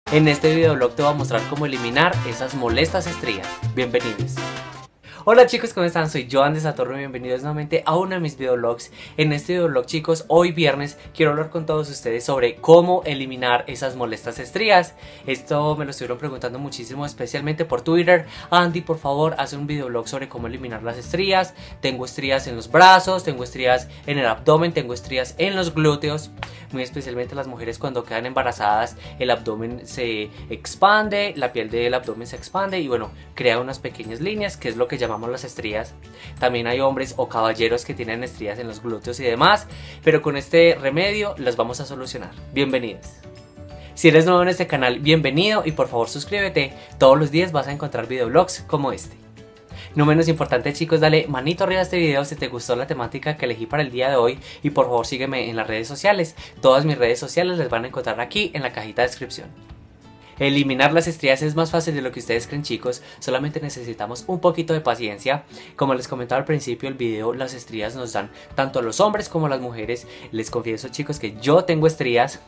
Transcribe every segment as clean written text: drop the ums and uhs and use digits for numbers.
En este videoblog te voy a mostrar cómo eliminar esas molestas estrías. Bienvenidos. Hola chicos, ¿cómo están? Soy Joan de Saturno y bienvenidos nuevamente a uno de mis videoblogs. En este videoblog, chicos, hoy viernes quiero hablar con todos ustedes sobre cómo eliminar esas molestas estrías. Esto me lo estuvieron preguntando muchísimo, especialmente por Twitter. Andy, por favor, haz un videoblog sobre cómo eliminar las estrías. Tengo estrías en los brazos, tengo estrías en el abdomen, tengo estrías en los glúteos. Muy especialmente las mujeres cuando quedan embarazadas, el abdomen se expande, la piel del abdomen se expande y bueno, crea unas pequeñas líneas, que es lo que llamamos las estrías. También hay hombres o caballeros que tienen estrías en los glúteos y demás, pero con este remedio las vamos a solucionar. Bienvenidos. Si eres nuevo en este canal, bienvenido y por favor suscríbete. Todos los días vas a encontrar videoblogs como este. No menos importante, chicos, dale manito arriba a este video si te gustó la temática que elegí para el día de hoy y por favor sígueme en las redes sociales. Todas mis redes sociales las van a encontrar aquí en la cajita de descripción. Eliminar las estrías es más fácil de lo que ustedes creen, chicos, solamente necesitamos un poquito de paciencia. Como les comentaba al principio del video, las estrías nos dan tanto a los hombres como a las mujeres. Les confieso, chicos, que yo tengo estrías.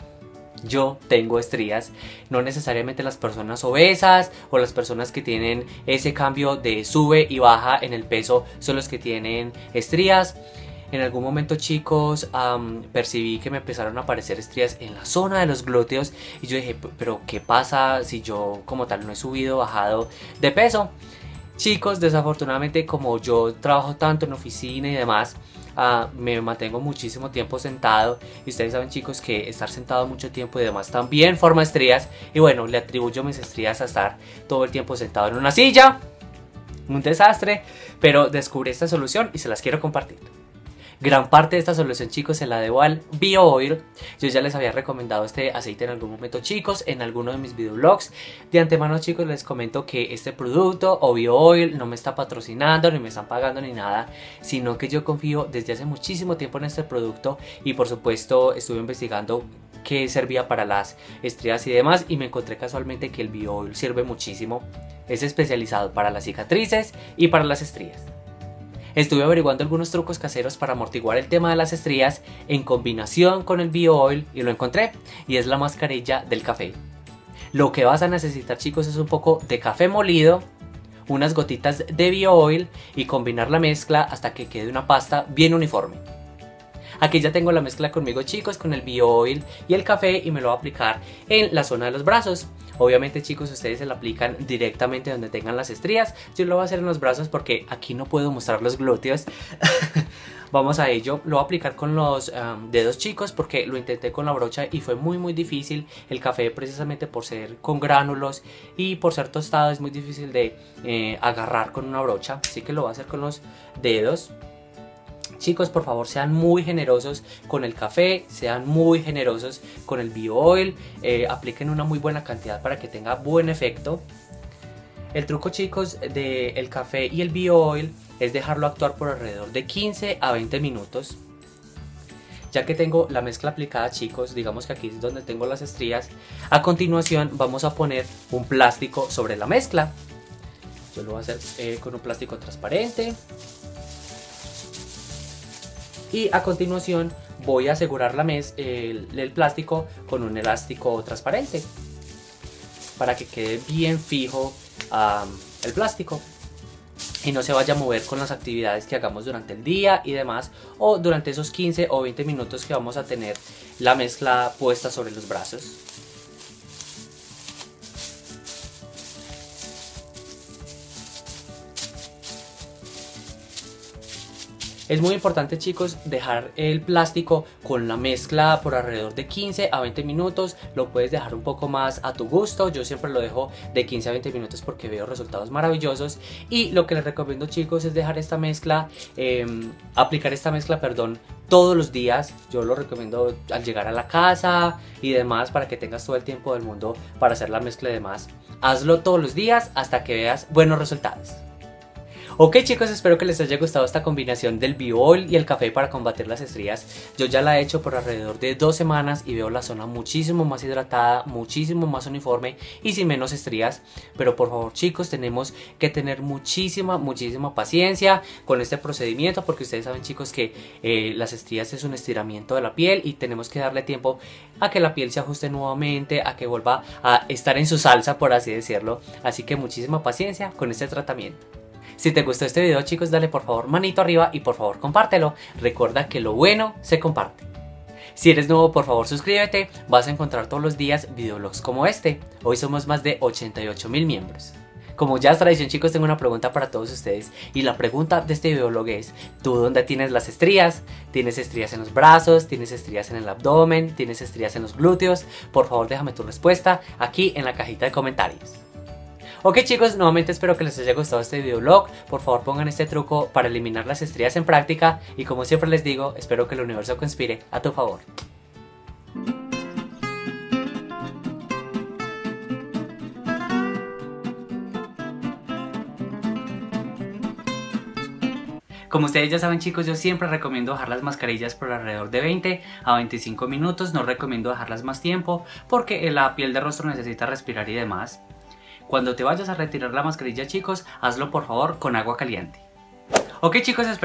No necesariamente las personas obesas o las personas que tienen ese cambio de sube y baja en el peso son los que tienen estrías. En algún momento, chicos, percibí que me empezaron a aparecer estrías en la zona de los glúteos y yo dije, pero ¿qué pasa si yo como tal no he subido o bajado de peso? Chicos, desafortunadamente como yo trabajo tanto en oficina y demás, me mantengo muchísimo tiempo sentado y ustedes saben, chicos, que estar sentado mucho tiempo y demás también forma estrías y bueno, le atribuyo mis estrías a estar todo el tiempo sentado en una silla. Un desastre, pero descubrí esta solución y se las quiero compartir. Gran parte de esta solución, chicos, se la debo al BioOil. Yo ya les había recomendado este aceite en algún momento, chicos, en alguno de mis videoblogs. De antemano, chicos, les comento que este producto o BioOil no me está patrocinando, ni me están pagando ni nada, sino que yo confío desde hace muchísimo tiempo en este producto y por supuesto estuve investigando qué servía para las estrías y demás y me encontré casualmente que el BioOil sirve muchísimo. Es especializado para las cicatrices y para las estrías. Estuve averiguando algunos trucos caseros para amortiguar el tema de las estrías en combinación con el BioOil y lo encontré, y es la mascarilla del café. Lo que vas a necesitar, chicos, es un poco de café molido, unas gotitas de BioOil y combinar la mezcla hasta que quede una pasta bien uniforme. Aquí ya tengo la mezcla conmigo, chicos, con el BioOil y el café y me lo voy a aplicar en la zona de los brazos. Obviamente, chicos, ustedes se lo aplican directamente donde tengan las estrías. Yo lo voy a hacer en los brazos porque aquí no puedo mostrar los glúteos. Vamos a ello. Lo voy a aplicar con los dedos, chicos, porque lo intenté con la brocha y fue muy difícil. El café, precisamente por ser con gránulos y por ser tostado, es muy difícil de agarrar con una brocha. Así que lo voy a hacer con los dedos. Chicos, por favor, sean muy generosos con el café, sean muy generosos con el BioOil, apliquen una muy buena cantidad para que tenga buen efecto. El truco, chicos, del café y el BioOil es dejarlo actuar por alrededor de 15 a 20 minutos. Ya que tengo la mezcla aplicada, chicos, digamos que aquí es donde tengo las estrías, a continuación vamos a poner un plástico sobre la mezcla. Yo lo voy a hacer con un plástico transparente. Y a continuación voy a asegurar el plástico con un elástico transparente para que quede bien fijo el plástico y no se vaya a mover con las actividades que hagamos durante el día y demás, o durante esos 15 o 20 minutos que vamos a tener la mezcla puesta sobre los brazos. Es muy importante, chicos, dejar el plástico con la mezcla por alrededor de 15 a 20 minutos. Lo puedes dejar un poco más a tu gusto. Yo siempre lo dejo de 15 a 20 minutos porque veo resultados maravillosos. Y lo que les recomiendo, chicos, es dejar esta mezcla, aplicar esta mezcla, perdón, todos los días. Yo lo recomiendo al llegar a la casa y demás para que tengas todo el tiempo del mundo para hacer la mezcla y demás. Hazlo todos los días hasta que veas buenos resultados. Ok chicos, espero que les haya gustado esta combinación del Biol y el café para combatir las estrías. Yo ya la he hecho por alrededor de 2 semanas y veo la zona muchísimo más hidratada, muchísimo más uniforme y sin menos estrías. Pero por favor chicos, tenemos que tener muchísima paciencia con este procedimiento, porque ustedes saben chicos que las estrías es un estiramiento de la piel y tenemos que darle tiempo a que la piel se ajuste nuevamente, a que vuelva a estar en su salsa, por así decirlo. Así que muchísima paciencia con este tratamiento. Si te gustó este video chicos, dale por favor manito arriba y por favor compártelo. Recuerda que lo bueno se comparte. Si eres nuevo, por favor suscríbete. Vas a encontrar todos los días videoblogs como este. Hoy somos más de 88.000 miembros. Como ya es tradición chicos, tengo una pregunta para todos ustedes. Y la pregunta de este videoblog es: ¿tú dónde tienes las estrías? ¿Tienes estrías en los brazos? ¿Tienes estrías en el abdomen? ¿Tienes estrías en los glúteos? Por favor déjame tu respuesta aquí en la cajita de comentarios. Ok chicos, nuevamente espero que les haya gustado este videoblog. Por favor pongan este truco para eliminar las estrías en práctica. Y como siempre les digo, espero que el universo conspire a tu favor. Como ustedes ya saben chicos, yo siempre recomiendo dejar las mascarillas por alrededor de 20 a 25 minutos. No recomiendo dejarlas más tiempo porque la piel de rostro necesita respirar y demás. Cuando te vayas a retirar la mascarilla chicos, hazlo por favor con agua caliente. Ok chicos, espero